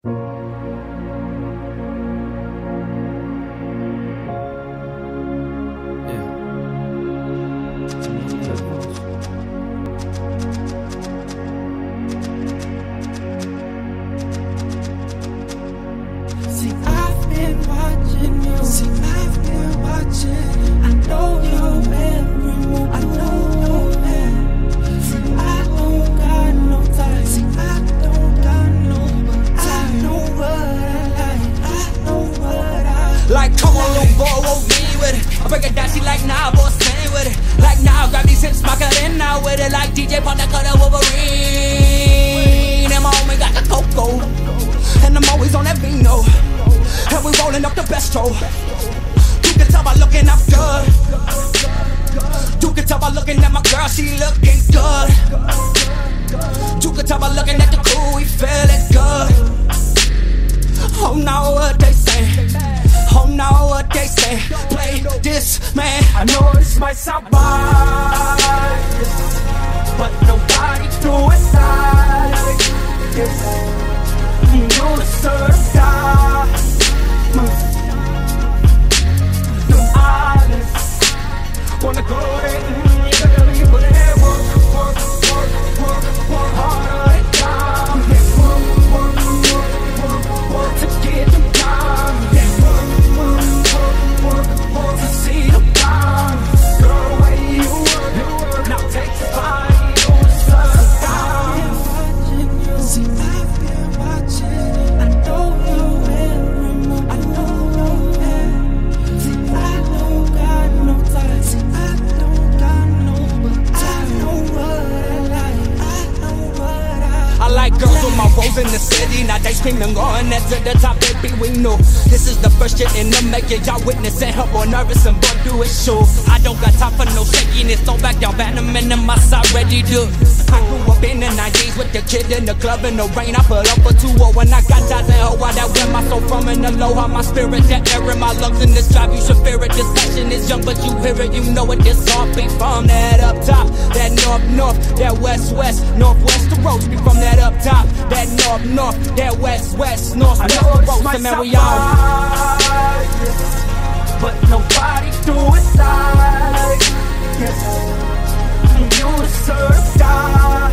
Like, come on, little boy, won't me with it. I break it down, she like, nah, boy, sing with it. Like, now, grab these hips, smack it in now with it. Like DJ Pop, that cut a Wolverine. And my homie got the cocoa, and I'm always on that vino. And we rolling up the best-o. You can tell by looking up good. You can tell by looking at my girl, she looking good. You can tell by looking at the crew, we feeling good. Oh, now what they say. Oh, now what they say. Play this, man. I know this might sound biased, but nobody do it like this. You know the certified. The honest. Wanna go there, you gotta leave with it. Work harder and time. Work to get them time. Work to see them time. Girl, the way you work, now take the body on the side. See, I've been watching. I know you're every move. I know you're every. See, I don't got no time. See, I don't got no, but I know what I like. I know what I like girls with my rose in the city. Now they screaming, going at to the top, baby, we know. This is the first year in the making. Y'all witnessing her boy nervous and boy do it show. I don't got time for no shakiness. Throw back y'all venom in my side, ready to. I grew up in the 90s with the kid in the club in the rain. I put up for 2-0 when I got ties and hoe. I that where my soul from in the low. How my spirit, that air in my lungs in this drive. You should fear it. This passion is young, but you hear it. You know it. This all be from that up top, that north, that west, northwest. The roads be from that up top, that north, that west, north, I west. know The this roads, might man, sound we all. biased, but nobody do it like this. You deserve die.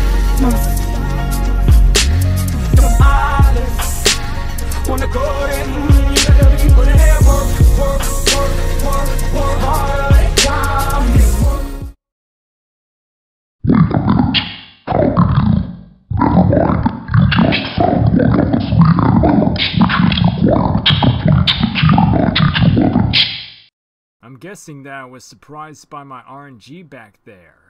The honest. Wanna go in, you gotta leave with it. Work harder and time. I'm guessing that I was surprised by my RNG back there.